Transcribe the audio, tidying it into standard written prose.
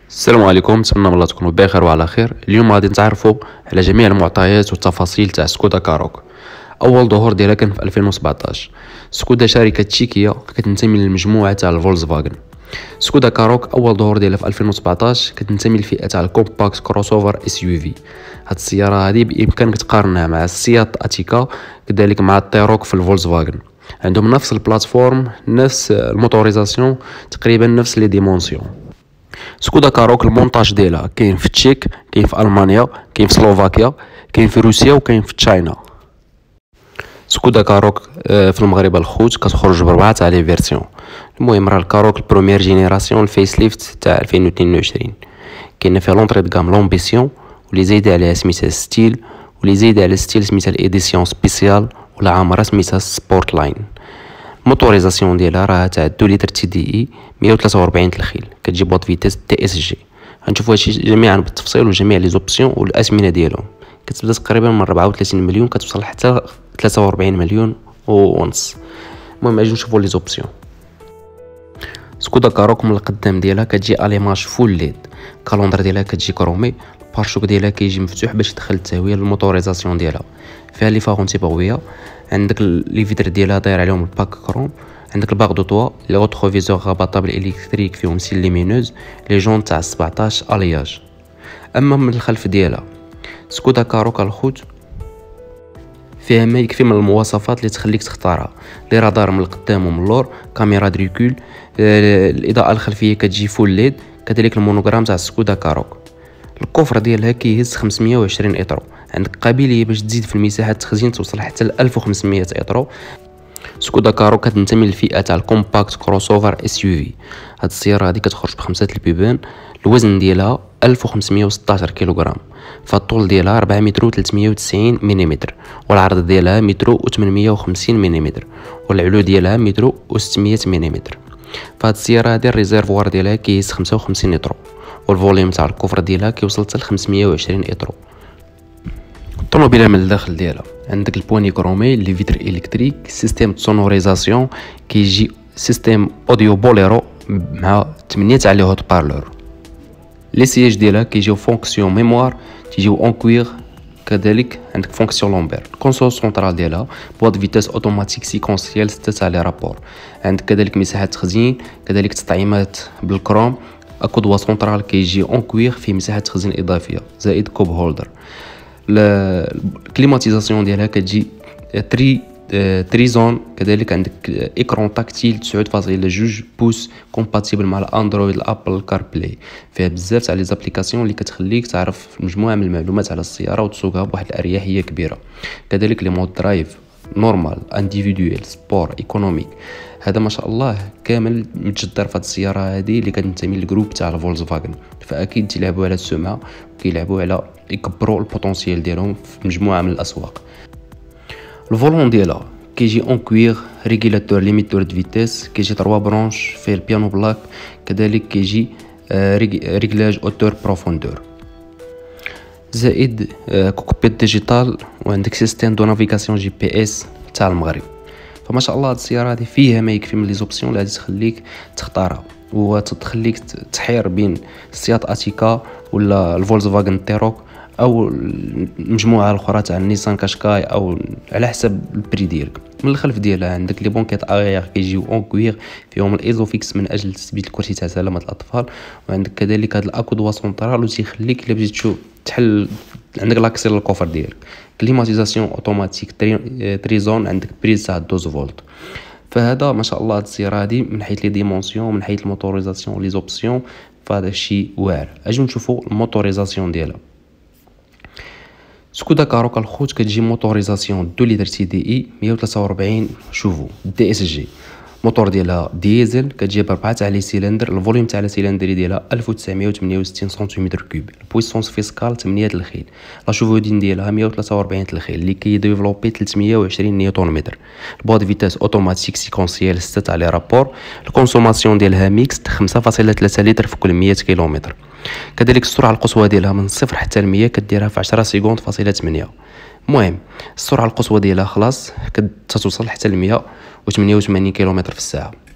السلام عليكم، نتمنى من الله تكونوا بخير وعلى خير. اليوم غادي نتعرفوا على جميع المعطيات والتفاصيل تاع سكودا كاروك. اول ظهور ديالها كان في 2017. سكودا شركه تشيكيه كتنتمي للمجموعه تاع الفولكسفاغن. سكودا كاروك اول ظهور ديالها في 2017 كتنتمي للفئه تاع الكومباكت كروس اوفر اس يو في. هاد السياره هذه بامكانك تقارنها مع السيات اتيكا، كذلك مع التيروك في الفولكسفاغن. عندهم نفس البلاتفورم، نفس الموتوريزاسيون، تقريبا نفس لي ديمونسيون. سكودا كاروك المونتاج ديالها كاين في تشيك، كاين في المانيا، كاين في سلوفاكيا، كاين في روسيا، وكاين في تشاينا. سكودا كاروك في المغرب الخوت كتخرج بربعه تاع لي فيرسيون. المهم راه الكاروك البروميير جينيراسيون الفيس ليفت تاع 2022 كاين فيها لونطري دو غام لومبيسيون، واللي زايد عليها سميتها ستيل، واللي زايد على ستيل سميتها الاديسيون سبيسيال، ولا عامره سميتها سبورت لاين. الموتوريزاسيون ديالها راه تاع 2 لتر تي دي اي 143 الخيل، كتجي بواط فيتيس تي اس جي. غنشوفوا هادشي جميعا بالتفصيل وجميع لي زوبسيون والاسمنه ديالهم. كتبدا تقريبا من 34 مليون كتوصل حتى 43 مليون ونص. المهم اجي نشوفوا لي زوبسيون. سكودا كاروك من القدام ديالها كتجي اليماج فول ليد، كالوندر ديالها كتجي كرومي، البارشوك ديالها كيجي مفتوح باش يدخل التهويه للموتوريزاسيون ديالها. فيها لي فارون تيبويه، عندك لي فيتر ديالها داير عليهم الباك كروم، عندك الباغ دو طوا، لي روتروفيزور رابطابل الكتريك فيهم سيل ليمينوز، لي جون تاع 17 الياج. اما من الخلف ديالها سكودا كاروك الخوت فيها ما يكفي من المواصفات اللي تخليك تختارها. لي رادار من القدام ومن اللور، كاميرا دريكول، الاضاءه الخلفيه كتجي فول ليد، كذلك المونوغرام تاع سكودا كاروك. الكفر ديالها كيهز 520 اطرو، عندك قابليه باش تزيد في المساحه التخزين توصل حتى ل 1500 اطرو. سكودا كاروك كتنتمي للفئه تاع الكومباكت كروس اوفر اس يو في. هاد السياره هذه كتخرج بخمسه البيبان، الوزن ديالها 1516 كيلوغرام، فالطول ديالها 4 متر و 390 ملم، والعرض ديالها متر و 850 ملم، والعلو ديالها متر و 600 ملم. فهاد السياره هذه الريزيرفوار ديالها كيهز 55 اطرو، والفوليوم تاع الكفر ديالها كيوصل حتى ل 520 اطرو. الطوموبيله من الداخل ديالها عندك البواني كرومي، لي فيتر الكتريك، سيستيم سونوريزاسيون، كيجي سيستيم اوديو بوليرو مع 8 تاع لي هوت بارلور. لي سياج ديالها كيجيو فونكسيون ميموار، تيجيو اون كوير، كذلك عندك فونكسيون لومبير. الكونسول سونترال ديالها بواط فيتاس اوتوماتيك سيكونسيال 6 تاع لي رابور، عندك كذلك مساحه تخزين، كذلك تطعيمات بالكروم، اكودوا سونترال كيجي اون كوير فيه مساحه تخزين اضافيه زائد كوب هولدر. الكليماتيزاسيون ديالها كتجي تري زون، كذلك عندك ايكرون تاكتيل 9.2 بوس كومباتيبل مع الاندرويد الابل كار بلاي. فيها بزاف تاع لي زابليكاسيون اللي كتخليك تعرف مجموعه من المعلومات على السياره وتسوقها بواحد الاريحيه كبيره. كذلك لي مود درايف نورمال، انديفيدويل، سبور، ايكونوميك، هذا ما شاء الله كامل متجدر في هذه السياره هذه اللي كتنتمي للجروب تاع الفولكسفاغن. فاكيد تيلعبوا على السمعه وكيلعبوا على يكبروا البوتونسيال ديالهم في مجموعه من الاسواق. الفولون ديالها كيجي اون كوير، ريغولاتور ليميتور دو فيتيس، كيجي 3 برونش، فيه البيانو بلاك، كذلك كيجي ريغلاج اوتور بروفوندور، زائد كوكبيت ديجيتال، وعندك سيستم دو نافيغاسيون جي بي اس تاع المغرب. فما شاء الله هاد السياره هذه فيها ما يكفي من لي زوبسيون اللي غادي تخليك تختارها وتخليك تحير بين السيات اتيكا ولا الفولكسفاغن تيروك او المجموعه الاخرى تاع النيسان كاشكاي، او على حسب البري ديالك. من الخلف ديالها عندك لي بونكيت اغيير كيجيو اون كوير فيهم الايزوفيكس من اجل تثبيت الكرسي تاع سلامه الاطفال، وعندك كذلك هذا الاكودوا سونترال وتيخليك الا بغيتي تشوف تحل عندك لاكسي للكوفر ديالك. كليماتيزاسيون اوتوماتيك تريزون، عندك بريز تاع 12 فولت. فهذا ما شاء الله هاد السياره هذه من حيث لي ديمونسيون، من حيث الموتوريزاسيون لي زوبسيون، فهذا الشيء واعر. اجي نشوفوا الموتوريزاسيون ديالها. سكودا كاروك الخوت كتجي موتوريزاسيون 2 لتر تي دي اي 143 شوفو دي اس جي. موتور ديالها ديزل، كتجي بربعه تاع لي سيلندر، الفوليوم تاع السيلندري ديالها 1968 سنتيمتر كوب، البويسونس فيسكال 8 الخيل، لا شوفودين ديالها 143 الخيل اللي كيديفلوبي 320 نيوتن متر، البواط فيتاس اوتوماتيك سيكونسيال 6 تاع لي رابور، الكونسوماسيون ديالها ميكس 5.3 لتر في كل 100 كيلومتر. كذلك السرعه القصوى ديالها من 0 حتى ل 100 كديرها في 10 سكوند فاصله 8. المهم السرعه القصوى ديالها خلاص كتوصل حتى ل 188 كيلومتر في الساعه.